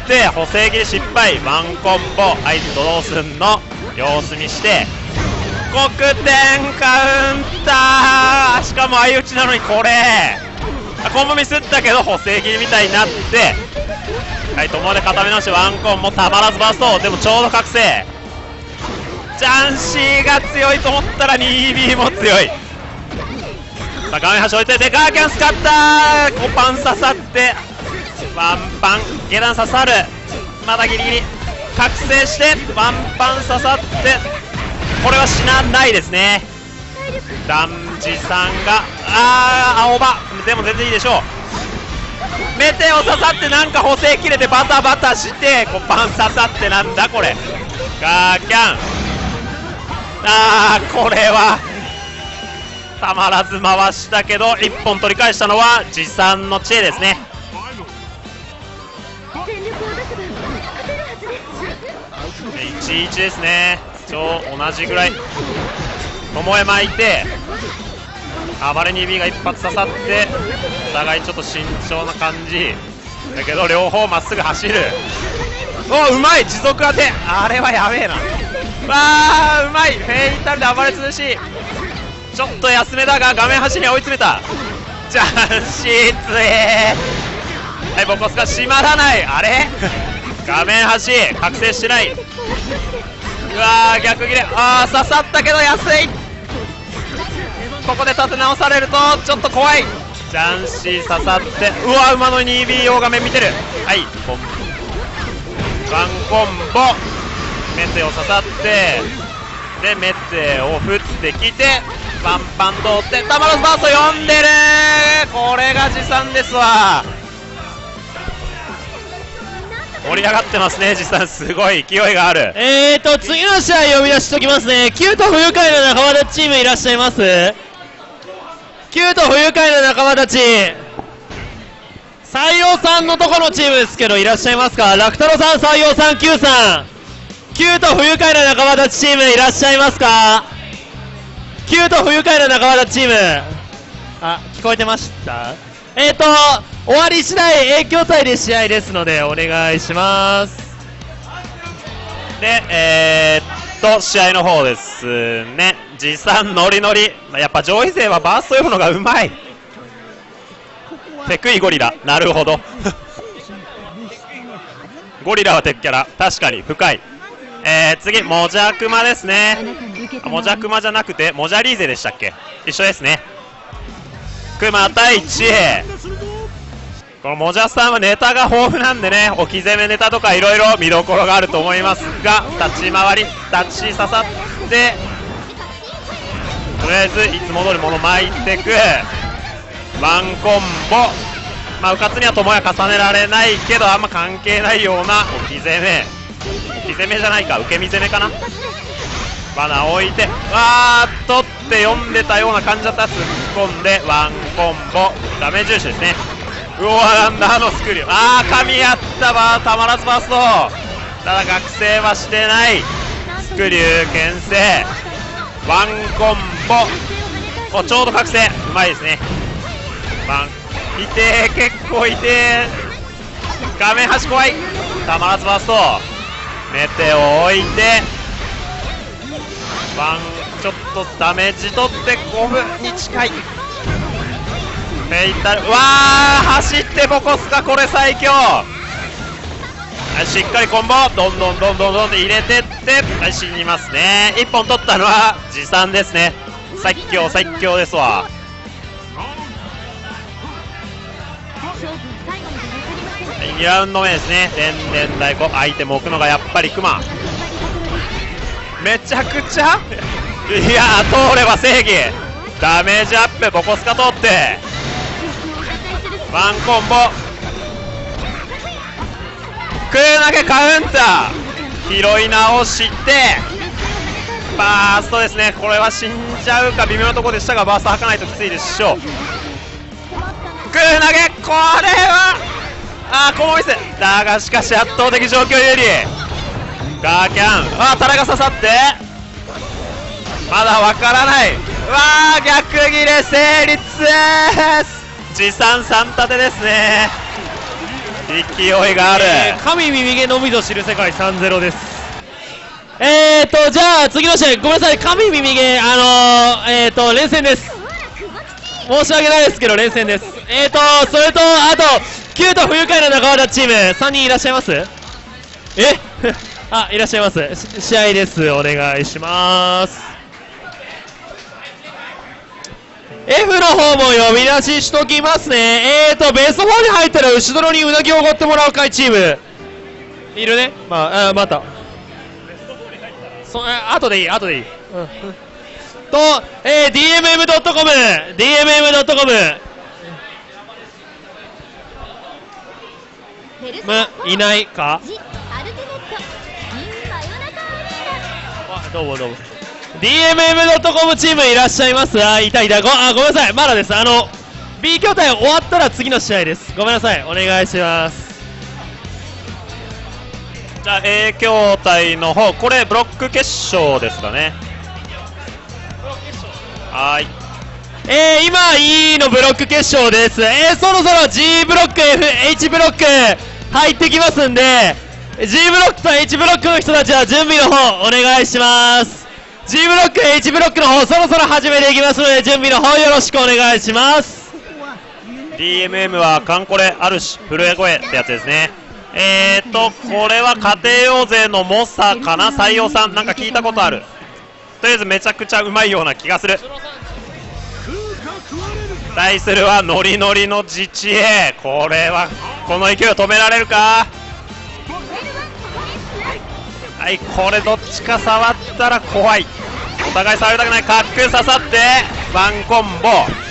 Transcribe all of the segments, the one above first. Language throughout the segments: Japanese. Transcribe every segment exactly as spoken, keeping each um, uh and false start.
って補正切り失敗、ワンコンボ合図ドドースンの様子見して黒点カウンター、しかも相打ちなのにこれコンボミスったけど補正切りみたいになって、はい、友で固め直してワンコンもたまらずバースト、でもちょうど覚醒、ジャンシーが強いと思ったら ツービー も強い。さあ画面端置いてでガーキャン使った、コパン刺さってワンパン下段刺さる、まだギリギリ覚醒してワンパン刺さって、これは死なないですね。ダンジさんがあー青葉でも全然いいでしょう。メテオ刺さってなんか補正切れてバタバタしてコパン刺さって、なんだこれ、ガーキャン、あーこれはたまらず回したけどいっぽん取り返したのは持参の知恵ですね。いちいちですね、ちょ同じぐらい巴巻いて暴れ ツービー が一発刺さってお互いちょっと慎重な感じだけど両方まっすぐ走る。おうまい持続当て、あれはやべえな。わあうまいフェイタルで暴れ潰し、ちょっと安めだが画面端に追い詰めた。ジャンシー強え。はいボコスが閉まらない、あれ画面端覚醒してない。うわー逆切れ、あー刺さったけど安い。ここで立て直されるとちょっと怖い。ジャンシー刺さって、うわ馬の ツービー 用画面見てる。はいコンワンコンボメテを刺さってでメテを振ってきてワンパン通ってたまらずバースト読んでる。これが持参ですわ。盛り上がってますね持参、すごい勢いがある。 えーと次の試合呼び出しときますね。キュート不愉快な仲間たちチームいらっしゃいます。キュート不愉快な仲間たち採用さんのとこのチームですけどいらっしゃいますか。ラクタロさん、採用さん、Q さん、キュート不愉快な仲間たちチームいらっしゃいますか。キュート不愉快な仲間たちチーム、あ聞こえてました。えーと終わり次第影響隊で試合ですのでお願いします。 でえー、っと試合の方ですね。持参ノリノリ、やっぱ上位勢はバースト読むのがうまい。テクイゴリラ、なるほどゴリラは敵キャラ、確かに深い。えー、次モジャクマですね。モジャクマじゃなくてモジャリーゼでしたっけ、一緒ですね。クマ対知恵、このモジャさんはネタが豊富なんでね、置き攻めネタとかいろいろ見どころがあると思いますが、立ち回り立ち刺さってとりあえずいつも通り物巻いてくワンコンボ、まあうかつにはともや重ねられないけどあんま関係ないような置き攻め、置き攻めじゃないか受け身攻めかな。バナ置いてわーっとって読んでたような感じだったら突っ込んでワンコンボ、ダメージ重視ですね。うわなんだあのスクリュー、あー噛み合ったバーたまらずバースト、ただ覚醒はしてない。スクリュー牽制ワンコンボ、おちょうど覚醒うまいですね。ワンいてー結構いてー、画面端怖い。たまらずバーストメテを置いてワンちょっとダメージ取ってごふんに近い。フェイタル、わー走ってボコスか、これ最強。はいしっかりコンボどんどんどんどんどんって入れてって、はい死にますね。いっぽん取ったのは持参ですね。最強最強ですわ。にラウンド目ですね。でんでん太鼓アイテム置くのがやっぱりクマ、めちゃくちゃいやー通れば正義、ダメージアップボコスカ通ってワンコンボ空投げカウンター拾い直してバーストですね。これは死んじゃうか微妙なところでしたがバースト吐かないときついでしょう。空投げこれはあーこのミスだがしかし圧倒的状況有利。ガーキャンあータラが刺さってまだわからない。わー逆切れ成立です。持参さん立てですね。 勢いがある、 えー、神耳毛のみぞ知る世界 さんたいゼロ です。えーとじゃあ次の試合、ごめんなさい、神耳毛あのー、えーと連戦です。申し訳ないですけど連戦です。えーとそれとあとキュート不愉快な仲間たちチームさんにんいらっしゃいます？えあ、いらっしゃいます。試合です。お願いします。F の方も呼び出ししときますね。えーとベストフォーに入ったら後ろにうなぎをおごってもらう会チームいるね。まあ、あまたそあ後でいい後でいい、うん、と、えー、ディーエムエムドットコム ディーエムエムドットコム むいないか。あどうもどうも ディーエムエムドットコム チームいらっしゃいます。あいたいた ご, あごめんなさい、まだです。あの B 筐体終わったら次の試合です。ごめんなさい、お願いします。 じゃあ A 筐体の方、これブロック決勝ですかね。はい、 えー、今 E のブロック決勝です。えー、そろそろ G ブロック F、H ブロック入ってきますんで G ブロックと H ブロックの人たちは準備の方お願いします。 G ブロック H ブロックの方そろそろ始めていきますので準備の方よろしくお願いします。 ディーエムエム はカンコレ、あるし、震え声ってやつですね。えーとこれは家庭用勢の猛者かな、採用さん、なんか聞いたことある。とりあえずめちゃくちゃうまいような気がする。対するはノリノリの自治 A、 これはこの勢いを止められるか。はい、これどっちか触ったら怖い。お互い触りたくない。カック刺さってワンコンボ。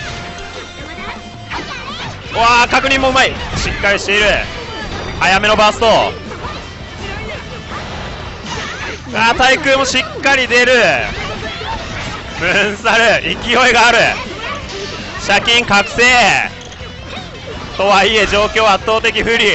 うわー、確認もうまい、しっかりしている。早めのバースト。あー、対空もしっかり出る。ムーンサル、勢いがある。借金覚醒とはいえ状況圧倒的不利。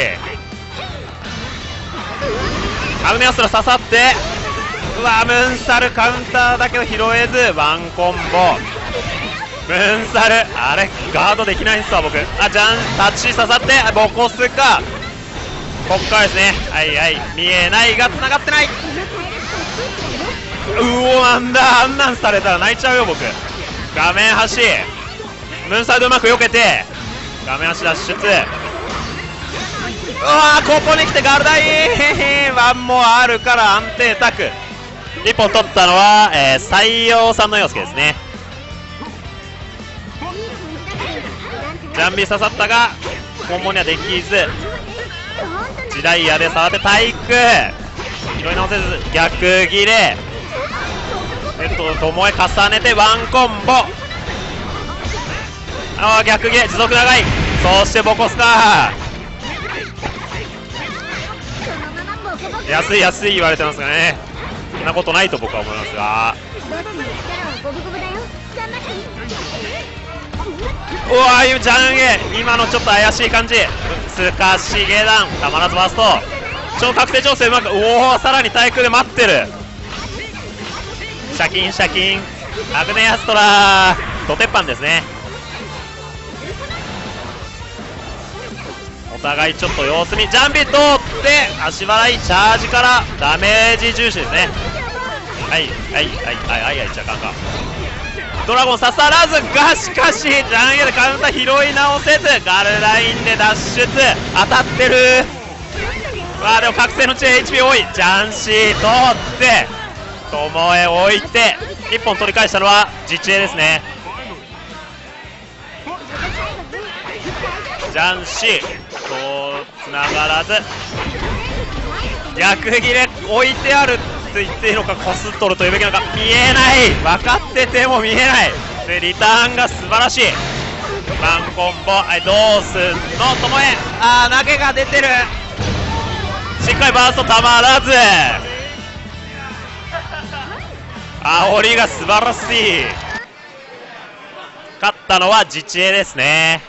アグネアストラ刺さって、うわー、ムーンサルカウンターだけど拾えずワンコンボ。ムーンサル、あれガードできないんすわ僕。あ、ジャンタッチ刺さってボコスか。こっからですね。はいはい、見えないが繋がってない。うお、なんだ、あんなんされたら泣いちゃうよ僕。画面端ムーンサイドうまく避けて画面端脱出。うわー、ここに来てガルダイワンもあるから安定タク。いっぽん取ったのは、えー、採用さんの陽介ですね。ジャンビ刺さったがコンボにはできず、ジダイヤで触って体育拾い直せず逆切れ。えっとともえ重ねてワンコンボ。あー、逆切れ持続長い。そしてボコスター、安い安い言われてますがね、そんなことないと僕は思いますが。うわー、ジャンゲ今のちょっと怪しい感じ。すかしげ弾たまらずバースト。超確定調整うまく、おお、さらに対空で待ってる。シャキンシャキンアグネアストラド鉄板ですね。お互いちょっと様子見。ジャンビ通って足払いチャージからダメージ重視ですね。はいはいはいはいはいはい、じゃあカンカンドラゴン刺さらずが、しかしジャンゲでカウンター拾い直せずガルラインで脱出。当たってる。わあ、でも覚醒の地 エイチピー 多い。ジャンシー通ってともえ置いていっぽん取り返したのは自治 A ですね。ジャンシーとつながらず逆切れ置いてあると言っていいのか、こすっとるというべきなのか、見えない、分かってても見えない。でリターンが素晴らしい。ワンコンボ、はい、どうすんのともえ。あー、投げが出てる。しっかりバーストたまらず煽りが素晴らしい。勝ったのは自治 A ですね。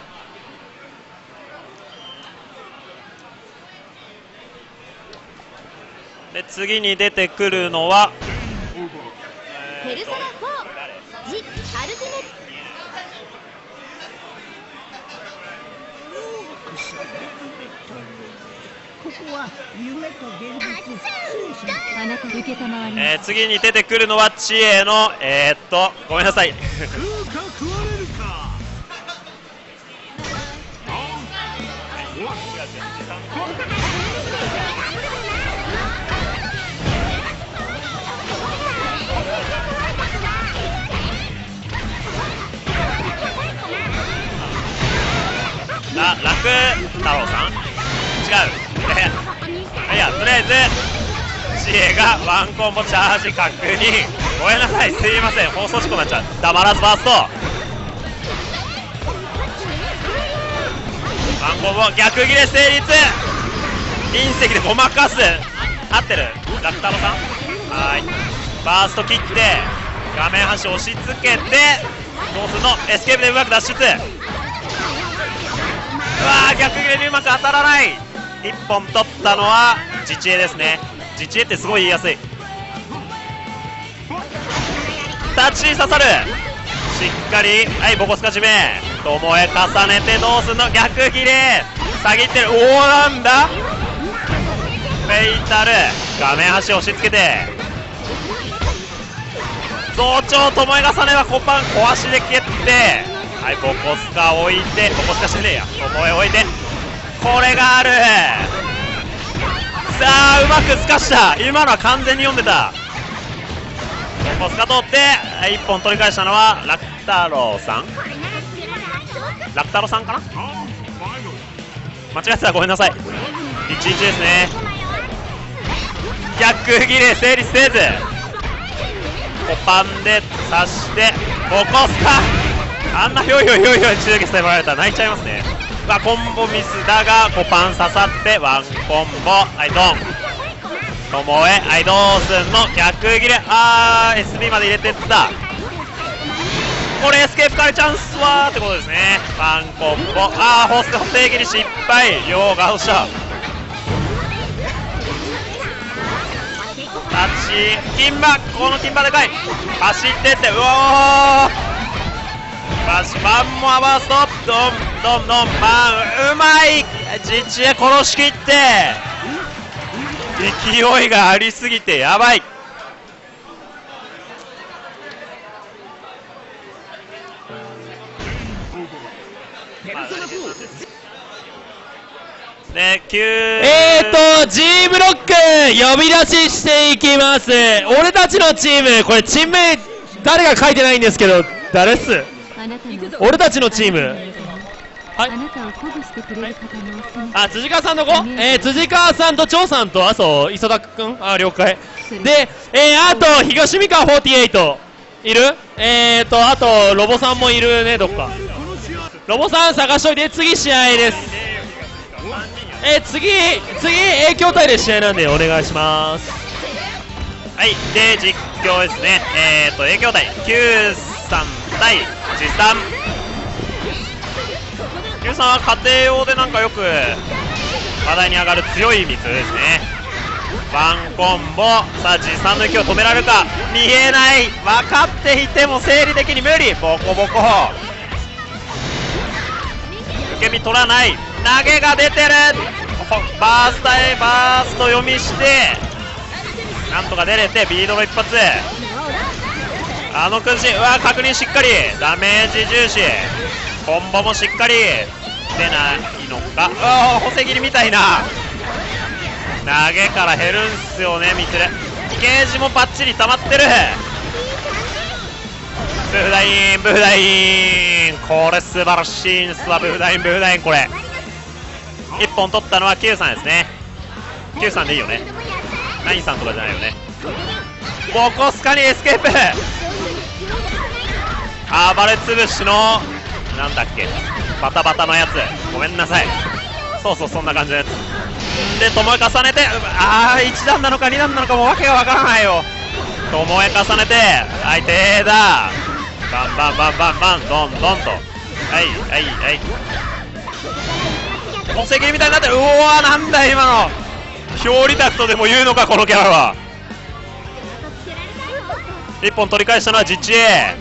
で次に出てくるのはペルソナフォージ・アルティメット。 あなた受けたまわりえー、次に出てくるのは知恵のえー、っとごめんなさいあ、楽太郎さん違ういや、とりあえず知恵がワンコンボチャージ確認ごめんなさい、すいません、放送事故になっちゃう。黙らずバーストワンコンボ逆切れ成立隕石でごまかす合ってる楽太郎さんはーいバースト切って画面端押し付けてどうするのエスケープでうまく脱出うわー逆切れにうまく当たらないいっぽん取ったのは自知恵ですね。自知恵ってすごい言いやすいタッチに刺さるしっかりはいボコスカ締めともえ重ねてどうすんの逆切れ下げってるおおなんだフェイタル画面端押し付けて増長ともえ重ねはコパン小足で蹴ってはいボコスカ置いてボコスカしてねえやともえ置いてこれがあるさあうまくすかした今のは完全に読んでたボコスカ通っていっぽん取り返したのは楽太郎さん楽太郎さんかな間違ってたらごめんなさいいちいちですね逆切れ成立せずコパンで刺してボコスカあんなひょいひょいひょいひょい中継さえもられたら泣いちゃいますね。まあ、コンボミスだがコパン刺さってワンコンボはいドンともえはいどうすんの逆切れあー エスビー まで入れてったこれエスケープからチャンスはってことですねワンコンボあーホースで補正切り失敗両が落ちたタッチ金馬この金馬でかい走ってってうおーバシマンモアバーストドンドンドンマンうまい自治へ殺しきって勢いがありすぎてやばいできゅうえーと G ブロック呼び出ししていきます俺たちのチームこれチーム名誰が書いてないんですけど誰っす俺たちのチームはいあ辻川さんの子、えー、辻川さんと張さんとあそう磯田くんあ了解で、えー、あと東三河よんじゅうはちいるえーとあとロボさんもいるねどっかロボさん探しといて次試合ですえー、次次影響隊で試合なんでお願いしますはいで実況ですねえーと影響隊きゅうさん対じさんきゅうさんは家庭用でなんかよく話題に上がる強いミスですねワンコンボさあじさんの勢いを止められるか見えない分かっていても生理的に無理ボコボコ受け身取らない投げが出てるバーストへバースト読みしてなんとか出れてビードの一発あの崩しうわ確認しっかりダメージ重視コンボもしっかり出ないのかうわ補正切りみたいな投げから減るんすよねミスルゲージもバッチリ溜まってるブフダインブフダインこれ素晴らしいんすわブフダインブフダインこれいっぽん取ったのは Q さんですね Q さんでいいよねナインさんとかじゃないよねボコスカにエスケープ暴れつぶしのなんだっけバタバタのやつごめんなさいそうそうそんな感じのやつでともえ重ねてああいち段なのかに段なのかもうわけがわからないよともえ重ねてはい手だバンバンバンバンバンドンドンとはいはいはい補正切りみたいになってるうわーなんだ今の表裏タクトでも言うのかこのキャラはいっぽん取り返したのは実地 A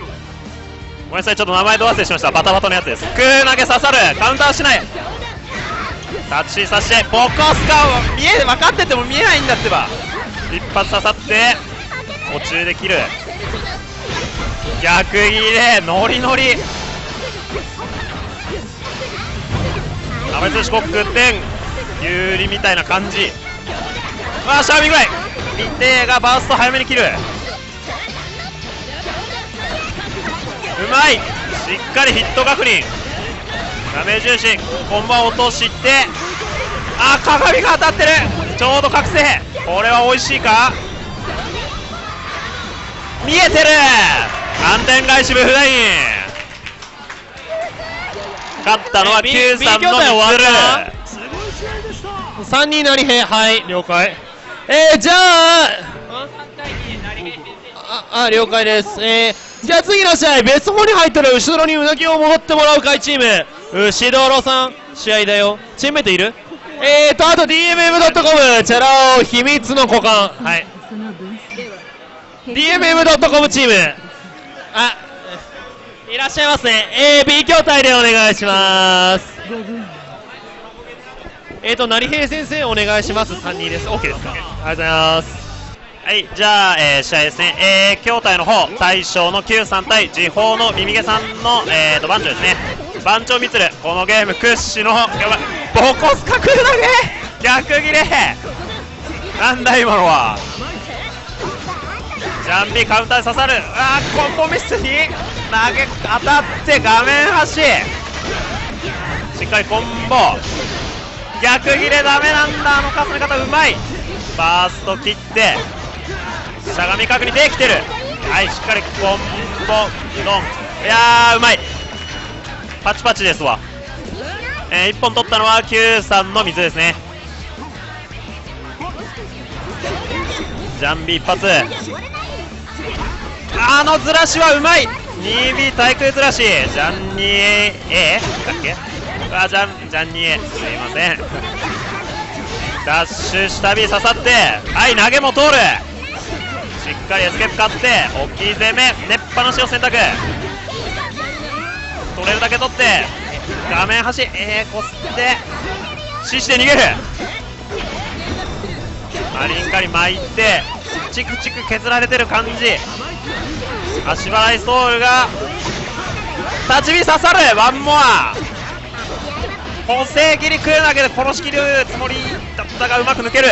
ごめんなさいちょっと名前ど忘れしましたバタバタのやつです空投げ刺さるカウンターしないタッチさしてボコスカを見え分かってても見えないんだってば。一発刺さって途中で切る。逆切れノリノリ。アメツシコック点有利みたいな感じ。あーシャーミングライ見てがバースト早めに切る。うまい。しっかりヒット確認。ダメージ重視コンボ落として、あー鏡が当たってる。ちょうど覚醒。これは美味しいか。見えてる。反転返しブフダイン。勝ったのは キュー さんのミスル。 さんにんなりへはい了解。えー、じゃあああ了解です。えー、じゃあ次の試合ベストよんに入ったら後ろにうなぎを戻ってもらうかいチーム。牛道路さん試合だよ。チームメイトいる。えーとあと ディーエムエムドットコム チャラ男秘密の股間。はい ディーエムエムドットコム チームあいらっしゃいますね。えー、B 筐体でお願いします。えーと成平先生お願いします。さんにんです。 OK ですか。ありがとうございます。 はい、じゃあ、えー、試合ですね。えー、筐体の方大将の キュー さん対時報の耳毛さんの、えー、と番長ですね。番長みつるこのゲーム屈指のやばいボコスカク投げ逆切れなんだ今のは。ジャンピカウンターで刺さる。あーコンボミスに投げ当たって画面端しっかりコンボ逆切れダメなんだ。あの重ね方うまい。バースト切ってしゃがみ角にできてる。はいしっかりコンボドン。いやーうまいパチパチですわ。えー、いっぽん取ったのは キュー さんの水ですね。ジャンビ一発。あのずらしはうまい。 にビー 対空ずらしジャンニエ A だっけ。あジャンジャンニエすいません。ダッシュ下火刺さってはい投げも通る。しっかりエスケープ勝って置き攻め寝っぱなしを選択。取れるだけ取って画面端えー、こすって死して逃げる。マリンカリ巻いてチクチク削られてる感じ。足払いソウルが立ち火刺さる。ワンモア補正切り食うだけで殺しきるつもりだったがうまく抜ける。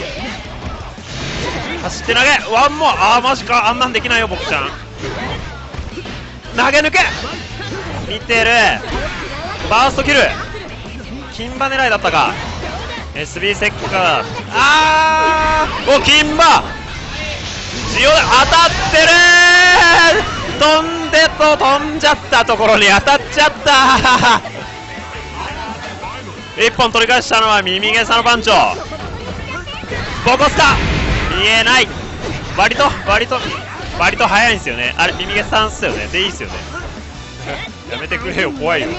走って投げワンモアあーマジかあんなんできないよ僕ちゃん。投げ抜け見てる。バーストキル金馬狙いだったか。 エスビー セッカーあーお金馬ジオで当たってる。飛んでと飛んじゃったところに当たっちゃったいっぽん取り返したのは耳毛さんの番長。ボコスカ見えない。割と割と割と早いんですよね。あれ耳毛さんっすよね。でいいっすよねやめてくれよ怖いよ。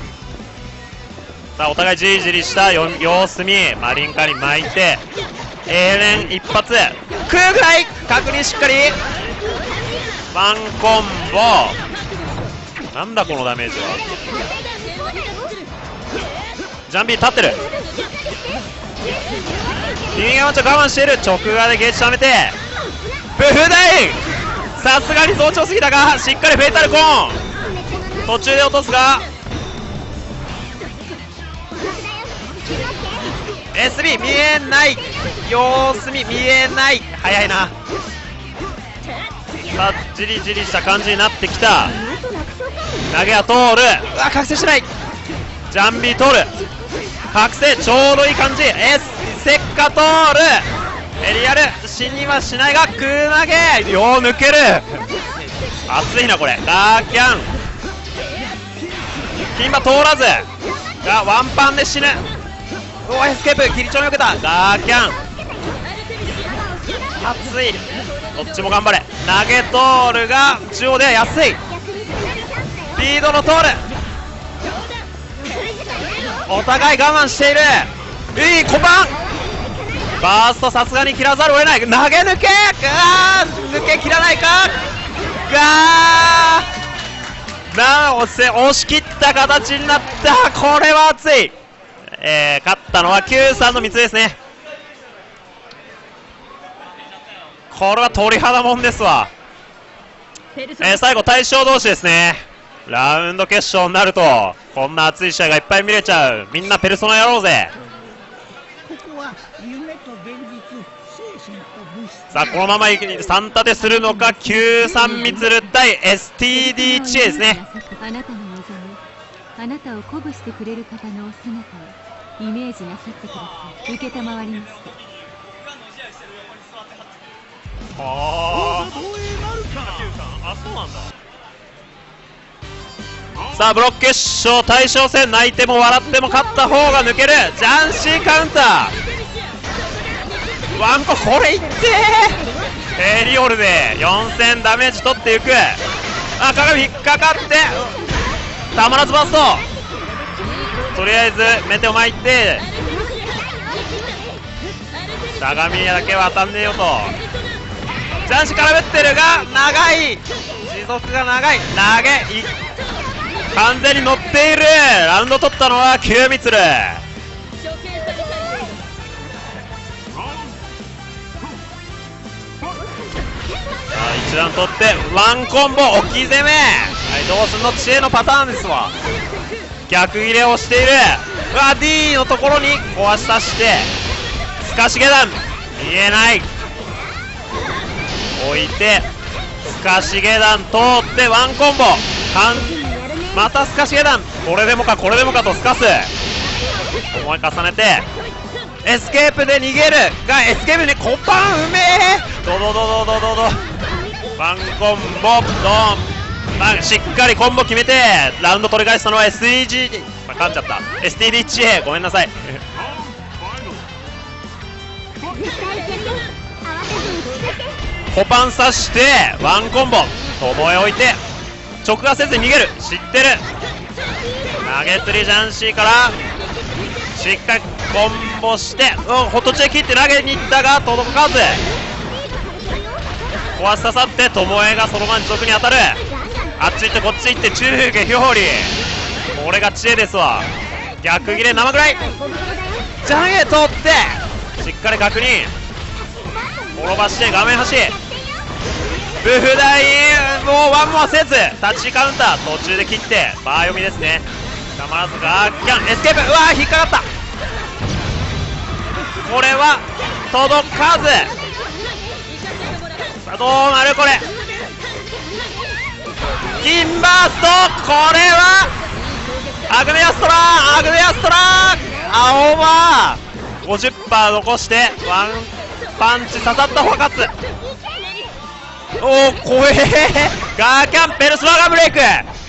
さあお互いじりじりした様子見マリンカに巻いて永連一発食うぐらい確認しっかりワンコンボ。なんだこのダメージは。ジャンビー立ってる。君がまちょ我慢している。直側でゲージ溜めてブフダインさすがに増長すぎたがしっかりフェイタルコーン途中で落とすが エスビー 見えない様子見見えない早いな。さあじりじりした感じになってきた。投げは通る。うわ覚醒しない。ジャンビー通る。覚醒ちょうどいい感じ。エスセッカ通る。エリアル死にはしないが空投げよう抜ける。熱いなこれ。ガーキャン金馬通らずがワンパンで死ぬ。うわエスケープ切りちょんよけた。ガーキャン熱い。どっちも頑張れ。投げ通るが中央で安い。スピードの通る。お互い我慢している。いい小判バーストさすがに切らざるを得ない。投げ抜けガー抜け切らないか。ガーなあ押せ押し切った形になった。これは熱い。 えー、勝ったのは キューさん の三つですね。これは鳥肌もんですわ。えー、最後大将同士ですね。ラウンド決勝になるとこんな熱い試合がいっぱい見れちゃう。みんなペルソナやろうぜ。さあこのままさん立てするのか。きゅうさんみつる対 エスティーディー 知恵ですね。 あなたの望み、あなたを鼓舞してくれる方のお姿をイメージなさってください。受けたまわります。 はあ、そうなんだ。さあブロック決勝大将戦、泣いても笑っても勝った方が抜ける。ジャンシーカウンターワンコ、これいってー。エリオルでよんせんダメージ取っていく。あ、鏡引っかかってたまらずバスト。とりあえずメテオ前行ってしゃがみだけは当たんねえよと。ジャンシー絡めってるが長い、持続が長い、投げい完全に乗っている。ラウンド取ったのはきゅうみつる。一段取ってワンコンボ置き攻め。はい、どうすんの知恵のパターンですわ。逆切れをしている。うわ D のところに壊し刺してすかし下段見えない。置いてすかし下段通ってワンコンボかんまたすかし下段。これでもかこれでもかとすかす。思い重ねてエスケープで逃げるがエスケープにコパンうめえ。ドドドドドドドワンコンボドン、まあ、しっかりコンボ決めてラウンド取り返したのは エスディージー、まあ、噛んじゃった エスティーディー 知恵、ごめんなさいコパン刺してワンコンボともえ置いて直がせずに逃げる。知ってる。投げ釣りジャンシーからしっかりコンボして、うん、ホットチェ切って投げに行ったが届かず壊し刺さってともえがそのままに直に当たる。あっち行ってこっち行って中下表裏、これが知恵ですわ。逆切れ生ぐらいジャンへ通ってしっかり確認転ばして画面端ブフダインもうワンモアせずタッチカウンター途中で切ってバー読みですね。たまらずガーキャンエスケープ。うわー引っかかった。これは届かず。さあどうなるこれ。銀バースト、これはアグネアストラーアグネアストラー青は ごじゅっパーセント 残してワンパンチ刺さった方が勝つ。おお怖えガーキャンペルソナがブレイク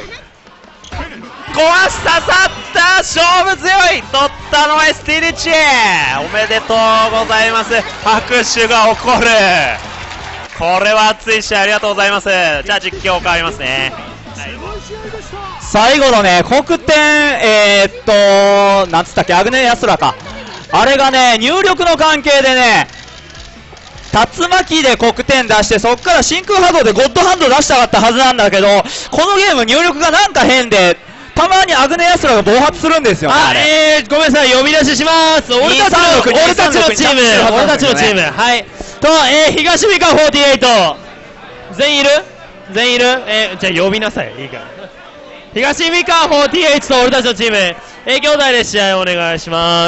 壊し刺さった。勝負強い。取ったのは エスティーディー 知恵。おめでとうございます。拍手が起こる。これは熱い試合ありがとうございます。じゃあ実況変わりますね。 最後のね黒点えー、っとなんつったっけアグネヤスラか、あれがね入力の関係でね竜巻で黒点出してそっから真空波動でゴッドハンド出したかったはずなんだけど、このゲーム入力がなんか変でたまにアグネヤスラが暴発するんですよね。 あえー、ごめんなさい呼び出しします。俺たちの俺たちのチーム俺たちのチームはいと、えー、東美香フォーティーエイト全員いる全員いる、えー、じゃあ呼びなさい。いいから東美香フォーティーエイトと俺たちのチーム、えー、兄弟で試合お願いします。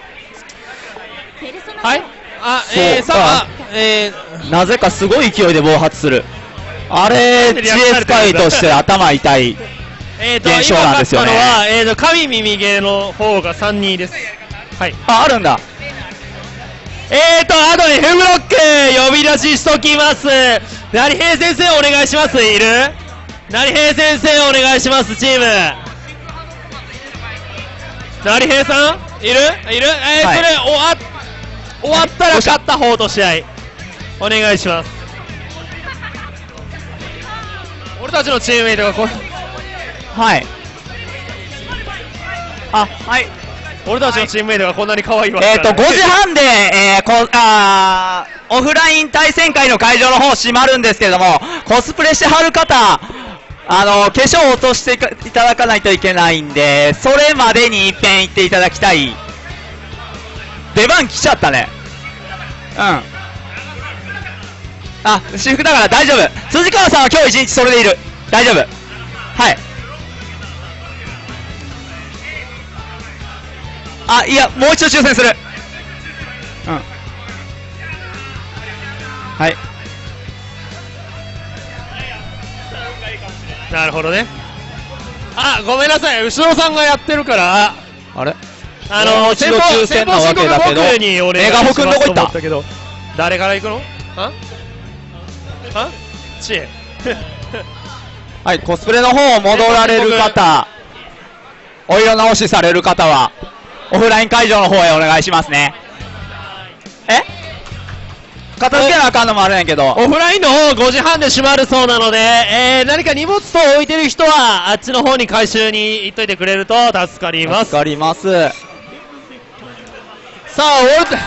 はいあえー、さあえー、 なぜかすごい勢いで暴発する。あれ知恵使いとして頭痛いえーと現象なんですよね。 今勝ったのは、えーと神耳ゲーの方がさんにんです。はいああるんだ。 えーと後にフブロック呼び出ししときます。成平先生お願いします。いる成平先生お願いします。チーム成平さんいるいるえー、はい、それ終わ終わったら勝った方と試合お願いします。俺たちのチームメイトがこはいあはい俺たちのチームメイトがこんなに可愛いわけ、 えーとごじはんで、えー、こあーオフライン対戦会の会場の方閉まるんですけれども、コスプレしてはる方あの、化粧を落としていただかないといけないんで、それまでに一遍行っていただきたい。出番来ちゃったね。うん。あ、私服だから大丈夫。辻川さんは今日一日それでいる。大丈夫。はい。あ、いや、もう一度抽選する。うん。はい。 なるほどね。あ、ごめんなさい、後ろさんがやってるから。 あれあのー、 先方抽選なわけだけど、メガホくんどこ行った？ 誰から行くの？あ？あ？ちえ。 はい、コスプレの方を戻られる方、お色直しされる方はオフライン会場の方へお願いしますね。え？片付けなあかんのもあるんやけど、 オフラインの方ごじはんで閉まるそうなので、えー、何か荷物等置いてる人はあっちの方に回収に行っといてくれると助かります。 助かります。 さあ、俺た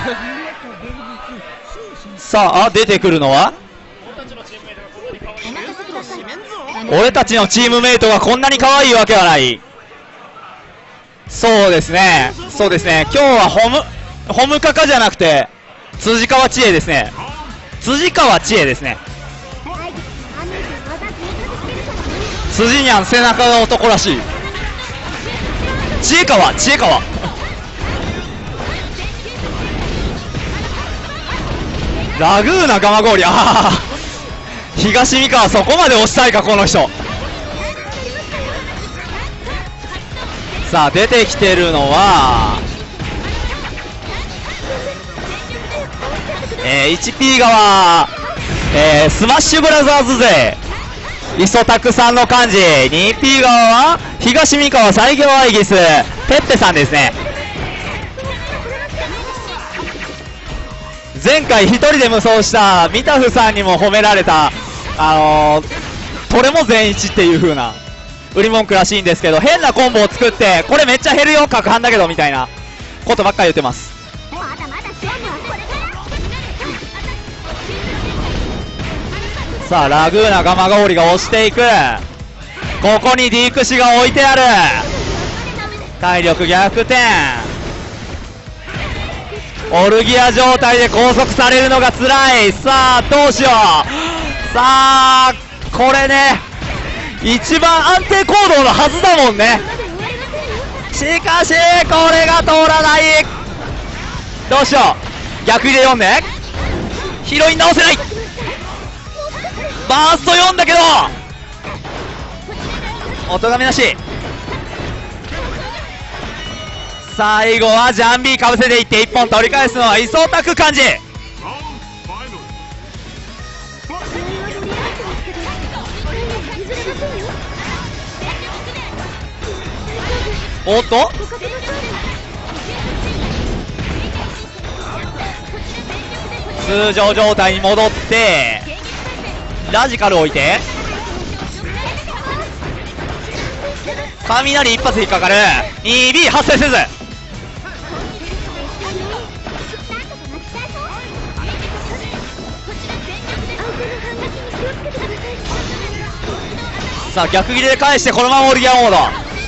さあ、出てくるのは俺たちのチームメイトがこんなに可愛いわけはない。そうですね、そうですね、今日はホムホムカカじゃなくて辻川知恵ですね。辻川知恵ですね。辻にゃん背中が男らしい。知恵川知恵川ラグーナガマゴーリ、ああ東三河そこまで押したいかこの人。さあ出てきてるのはえー、エイチピー 側、えー、スマッシュブラザーズ勢磯拓さんの漢字、 ツーピー 側は東三河最強アイギスペッペさんですね。前回一人で無双したミタフさんにも褒められたあのー、トレも全一っていう風な売り文句らしいんですけど、変なコンボを作ってこれめっちゃ減るよ角半だけどみたいなことばっかり言ってます。さあラグーナガマガオリが押していく。ここにディークシが置いてある。体力逆転、オルギア状態で拘束されるのが辛い。さあどうしよう。さあこれね一番安定行動のはずだもんね。しかしこれが通らない。どうしよう。逆入れよんね、ヒロイン直せない。バーストよんだけどお咎めなし。最後はジャンビーかぶせていっていっぽん取り返すのは磯拓漢字。おっと通常状態に戻ってラジカル置いて雷一発引っかかる。 ツービー 発生せず。さあ逆切れで返してこのままオルギアモード。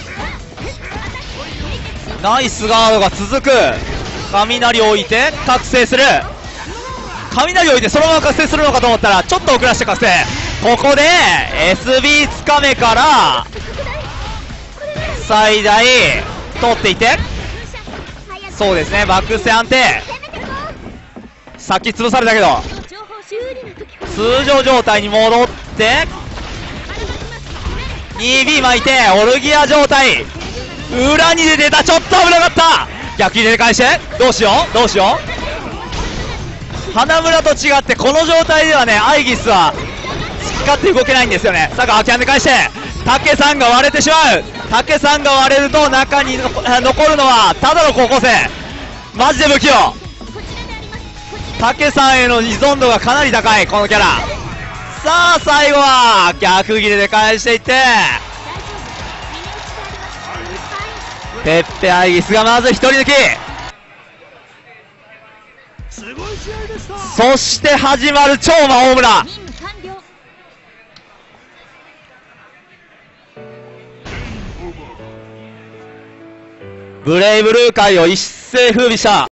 ナイスガードが続く。雷置いて覚醒する。雷置いてそのまま覚醒するのかと思ったらちょっと遅らせて覚醒。ここで エスビー つかめから最大取っていってそうですねバックステ安定。さっき潰されたけど通常状態に戻って ツービー 巻いてオルギア状態裏に出てた。ちょっと危なかった。逆入れで返してどうしようどうしよう。花村と違ってこの状態ではねアイギスは光って動けないんですよね。さあガーキャンで返して竹さんが割れてしまう。竹さんが割れると中に残るのはただの高校生。マジで不器用。竹さんへの依存度がかなり高いこのキャラ。さあ最後は逆切れで返していってペッペアイギスがまず一人抜き。そして始まる超魔法村。 ブレイブルー界を一世風靡した